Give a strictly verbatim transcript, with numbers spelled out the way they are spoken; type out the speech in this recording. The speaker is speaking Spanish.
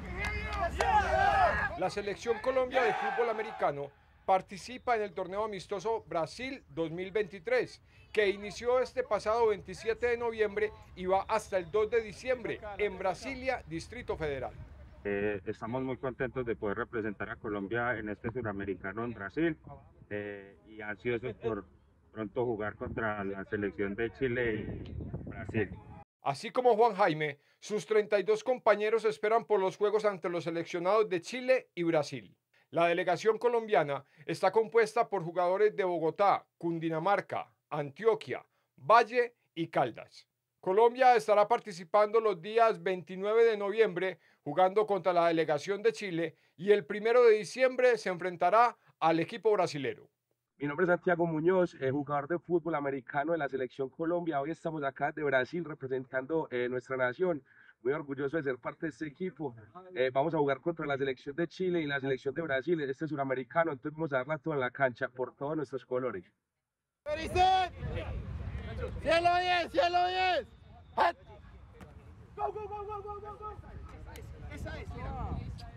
La selección Colombia de fútbol americano participa en el torneo amistoso Brasil dos mil veintitrés, que inició este pasado veintisiete de noviembre y va hasta el dos de diciembre en Brasilia, Distrito Federal. Eh, estamos muy contentos de poder representar a Colombia en este suramericano en Brasil eh, y ansiosos por pronto jugar contra la selección de Chile y Brasil. Así como Juan Jaime, sus treinta y dos compañeros esperan por los juegos ante los seleccionados de Chile y Brasil. La delegación colombiana está compuesta por jugadores de Bogotá, Cundinamarca, Antioquia, Valle y Caldas. Colombia estará participando los días veintinueve de noviembre jugando contra la delegación de Chile y el primero de diciembre se enfrentará al equipo brasilero. Mi nombre es Santiago Muñoz, eh, jugador de fútbol americano de la selección Colombia. Hoy estamos acá de Brasil representando eh, nuestra nación. Muy orgulloso de ser parte de este equipo. Eh, vamos a jugar contra la selección de Chile y la selección de Brasil, este suramericano. Entonces vamos a darla toda en la cancha por todos nuestros colores. ¡Cielo diez! ¡Cielo diez! ¡Go, go, go, go, go, go! Esa es, mira.